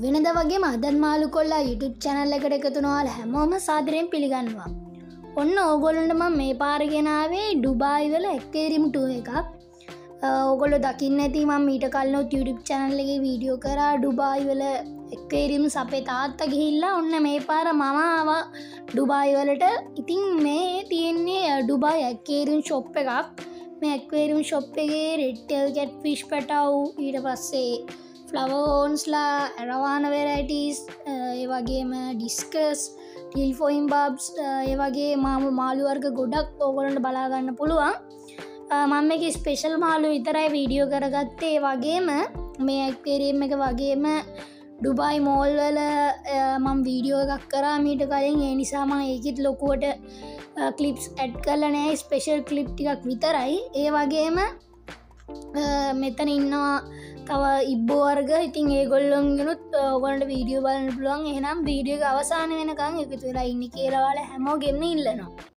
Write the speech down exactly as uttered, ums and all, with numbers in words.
වෙනද වගේ මදන් මාළු කොල්ලා YouTube channel එකට එකතු නොවල හැමෝම සාදරයෙන් පිළිගන්නවා. ඔන්න ඕගොල්ලන්ට මම මේ පාර ගෙනාවේ ඩුබායි වල aquarium tour එකක්. ඕගොල්ලෝ දකින්න ඇති මම ඊට කලිනුත් YouTube channel එකේ වීඩියෝ කරා ඩුබායි වල aquariums අපේ තාත්තා ගිහිල්ලා ඔන්න මේ පාර මම ආවා ඩුබායි වලට. ඉතින් මේ තියෙන්නේ ඩුබායි aquarium shop එකක්. මේ aquarium shop එකේ red tail catfish පැටව් ඊට පස්සේ flowonsලා arowana varieties ඒ වගේම discus tilfoin barbs ඒ වගේ මාළු මාළු වර්ග ගොඩක් ඕගොල්ලන්ට බලා ගන්න පුළුවන්. මම මේකේ ස්පෙෂල් මාළු විතරයි වීඩියෝ කරගත්තේ. ඒ වගේම මේ aquarium එක වගේම ඩුබායි මෝල් වල මම වීඩියෝ එකක් කරා මීට කලින්. ඒ නිසා මම ඒකෙත් ලොකුවට ක්ලිප්ස් ඇඩ් කරලා නැහැ. ස්පෙෂල් ක්ලිප් ටිකක් විතරයි. ඒ වගේම මෙතන ඉන්නවා තව ඉබ්බෝ වර්ග. ඉතින් ඒගොල්ලොන්ගෙනුත් ඔයගොල්ලන්ට වීඩියෝ බලන්න පුළුවන්. එහෙනම් වීඩියෝ එක අවසාන වෙනකන් එකතු වෙලා ඉන්න කියලා ඔයාලා හැමෝගෙම ඉල්ලනවා.